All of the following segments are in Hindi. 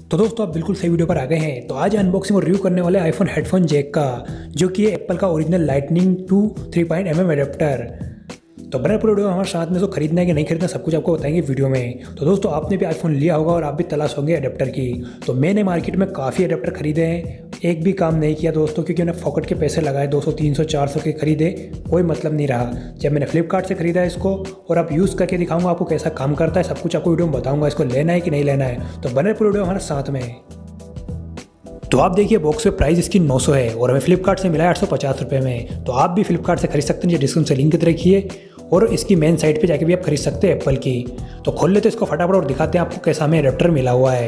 तो दोस्तों आप बिल्कुल सही वीडियो पर आ गए हैं। तो आज अनबॉक्सिंग और रिव्यू करने वाले आईफोन हेडफोन जैक का, जो कि है एप्पल का original lightning to 3.mm adapter. तो बने पूरे वीडियो में हमारे साथ में इसको खरीदना है कि नहीं खरीदना सब कुछ आपको बताएंगे वीडियो में। तो दोस्तों आपने भी आईफोन लिया होगा और आप भी तलाश होंगे एडेप्टर की। तो मैंने मार्केट में काफ़ी एडेप्टर खरीदे हैं, एक भी काम नहीं किया दोस्तों, क्योंकि उन्हें फोकट के पैसे लगाए 200 300 400 के खरीदे, कोई मतलब नहीं रहा। जब मैंने फ्लिपकार्ट से खरीदा इसको और अब यूज़ करके दिखाऊंगा आपको कैसा काम करता है, सब कुछ आपको वीडियो में बताऊंगा, इसको लेना है कि नहीं लेना है। तो बने पूरे वीडियो हमारे साथ में। तो आप देखिए बॉक्स पे प्राइस इसकी 900 है और हमें फ्लिपकार्ट से मिला है 850 रुपये में। तो आप भी फ्लिपकार्ट से खरीद सकते हैं, डिस्क्रिप्शन से लिंक रखिए और इसकी मेन साइट पे जाके भी आप खरीद सकते हैं एप्पल की। तो खोल लेते इसको फटाफट और दिखाते हैं आपको कैसा हमें एडेप्टर मिला हुआ है।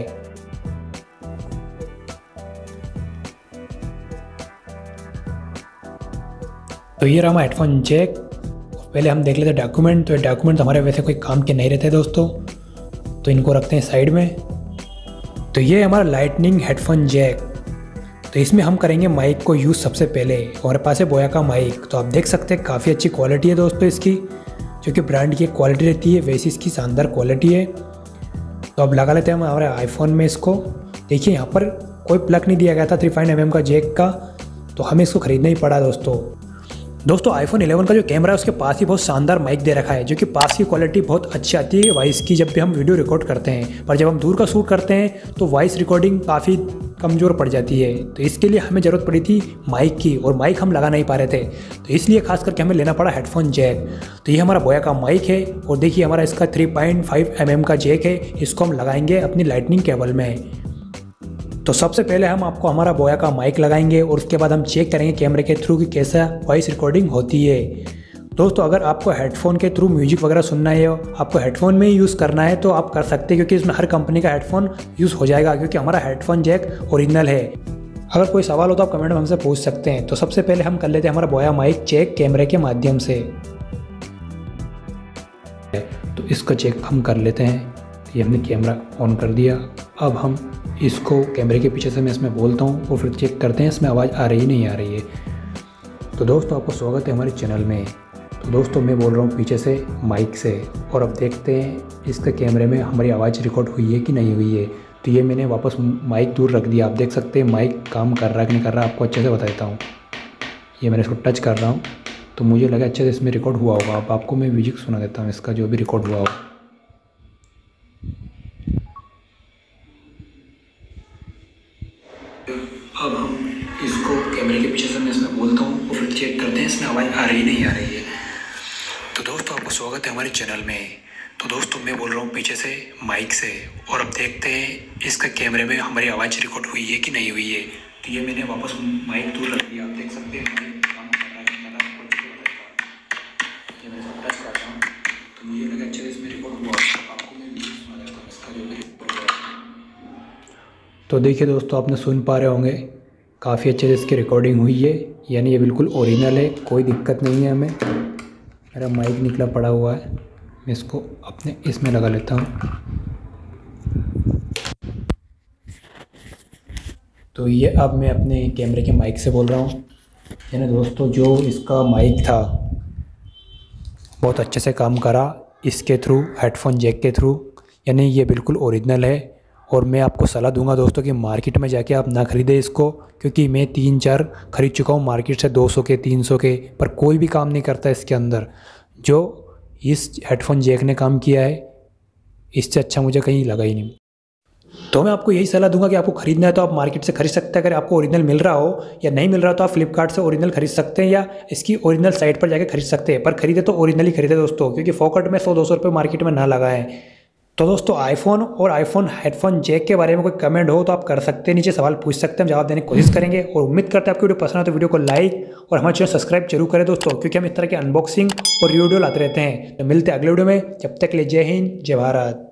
तो ये रहा हमारा हेडफोन जैक। पहले हम देख लेते हैं डॉक्यूमेंट। तो ये डॉक्यूमेंट हमारे वैसे कोई काम के नहीं रहते दोस्तों, तो इनको रखते हैं साइड में। तो ये हमारा लाइटनिंग हेडफोन जैक। तो इसमें हम करेंगे माइक को यूज़ सबसे पहले। हमारे पास है बोया का माइक, तो आप देख सकते हैं काफ़ी अच्छी क्वालिटी है दोस्तों इसकी, जो कि ब्रांड की क्वालिटी रहती है वैसी इसकी शानदार क्वालिटी है। तो अब लगा लेते हैं हम हमारे आईफोन में इसको। देखिए यहाँ पर कोई प्लग नहीं दिया गया था 3.mm का जैक का, तो हमें इसको ख़रीदना ही पड़ा दोस्तों आईफोन 11 का जो कैमरा है उसके पास ही बहुत शानदार माइक दे रखा है, जो कि पास की क्वालिटी बहुत अच्छी आती है वॉइस की जब भी हम वीडियो रिकॉर्ड करते हैं। पर जब हम दूर का शूट करते हैं तो वॉइस रिकॉर्डिंग काफ़ी कमज़ोर पड़ जाती है। तो इसके लिए हमें ज़रूरत पड़ी थी माइक की, और माइक हम लगा नहीं पा रहे थे, तो इसलिए खास करके हमें लेना पड़ा हेडफोन जैक। तो ये हमारा बोया का माइक है और देखिए हमारा इसका 3.5mm का जैक है, इसको हम लगाएंगे अपनी लाइटनिंग केबल में। तो सबसे पहले हम आपको हमारा बोया का माइक लगाएंगे और उसके बाद हम चेक करेंगे कैमरे के थ्रू कि कैसा वॉइस रिकॉर्डिंग होती है। दोस्तों अगर आपको हेडफोन के थ्रू म्यूजिक वगैरह सुनना है, आपको हेडफोन में ही यूज़ करना है तो आप कर सकते हैं, क्योंकि इसमें हर कंपनी का हेडफोन यूज़ हो जाएगा, क्योंकि हमारा हेडफोन जैक ओरिजिनल है। अगर कोई सवाल हो तो आप कमेंट में हमसे पूछ सकते हैं। तो सबसे पहले हम कर लेते हैं हमारा बोया माइक चेक कैमरे के माध्यम से। तो इसका चेक हम कर लेते हैं। ये हमने कैमरा ऑन कर दिया। अब हम इसको कैमरे के पीछे से मैं इसमें बोलता हूँ और फिर चेक करते हैं इसमें आवाज़ आ रही नहीं आ रही है। तो दोस्तों आपको स्वागत है हमारे चैनल में। तो दोस्तों मैं बोल रहा हूँ पीछे से माइक से, और अब देखते हैं इसके कैमरे में हमारी आवाज़ रिकॉर्ड हुई है कि नहीं हुई है। तो ये मैंने वापस माइक दूर रख दिया। आप देख सकते हैं माइक काम कर रहा है कि नहीं कर रहा, आपको अच्छे से बता देता हूँ। ये मैंने इसको टच कर रहा हूँ तो मुझे लगा अच्छे से इसमें रिकॉर्ड हुआ होगा। अब आपको मैं म्यूजिक सुना देता हूँ इसका जो भी रिकॉर्ड हुआ हो। अब हम इसको कैमरे के पीछे से मैं इसमें बोलता हूँ और फिर चेक करते हैं इसमें आवाज़ आ रही नहीं आ रही है। तो दोस्तों आपको स्वागत है हमारे चैनल में। तो दोस्तों मैं बोल रहा हूँ पीछे से माइक से, और अब देखते हैं इसका कैमरे में हमारी आवाज़ रिकॉर्ड हुई है कि नहीं हुई है। तो ये मैंने वापस माइक दूर रख दिया। आप देख सकते हैं काम कर रहा है। ये मैं इसको टच करता हूँ तो मुझे लगा अच्छा इसमें रिकॉर्ड हुआ। आपको मैं सुना देता हूँ इसका जो भी रिकॉर्ड हुआ। तो देखिए दोस्तों आपने सुन पा रहे होंगे काफ़ी अच्छे से इसकी रिकॉर्डिंग हुई है, यानी ये बिल्कुल ओरिजिनल है, कोई दिक्कत नहीं है हमें। मेरा माइक निकला पड़ा हुआ है, मैं इसको अपने इसमें लगा लेता हूँ। तो ये अब मैं अपने कैमरे के माइक से बोल रहा हूँ। यानी दोस्तों जो इसका माइक था बहुत अच्छे से काम करा इसके थ्रू, हेडफोन जैक के थ्रू, यानी ये बिल्कुल ओरिजिनल है। और मैं आपको सलाह दूंगा दोस्तों कि मार्केट में जाके आप ना ख़रीदें इसको, क्योंकि मैं 3-4 खरीद चुका हूँ मार्केट से 200 के 300 के, पर कोई भी काम नहीं करता इसके अंदर। जो इस हेडफोन जैक ने काम किया है इससे अच्छा मुझे कहीं लगा ही नहीं। तो मैं आपको यही सलाह दूंगा कि आपको ख़रीदना है तो आप मार्केट से खरीद सकते हैं। अगर आपको ओरिजिनल मिल रहा हो या नहीं मिल रहा हो तो आप फ्लिपकार्ट से ओरिजिनल खरीद सकते हैं या इसकी ओरिजिनल साइट पर जाकर खरीद सकते हैं। पर खरीदे तो ओरिजिनल ही खरीदे दोस्तों, क्योंकि फोकट में 100-200 रुपये मार्केट में ना लगाएं। तो दोस्तों आईफोन और आईफोन हेडफोन जैक के बारे में कोई कमेंट हो तो आप कर सकते हैं, नीचे सवाल पूछ सकते हैं, हम जवाब देने की कोशिश करेंगे। और उम्मीद करते हैं आपको वीडियो पसंद है तो वीडियो को लाइक और हमारे चैनल सब्सक्राइब जरूर करें दोस्तों, क्योंकि हम इस तरह के अनबॉक्सिंग और वीडियो लाते रहते हैं। तो मिलते हैं अगले वीडियो में, जब तक के लिए जय हिंद जय भारत।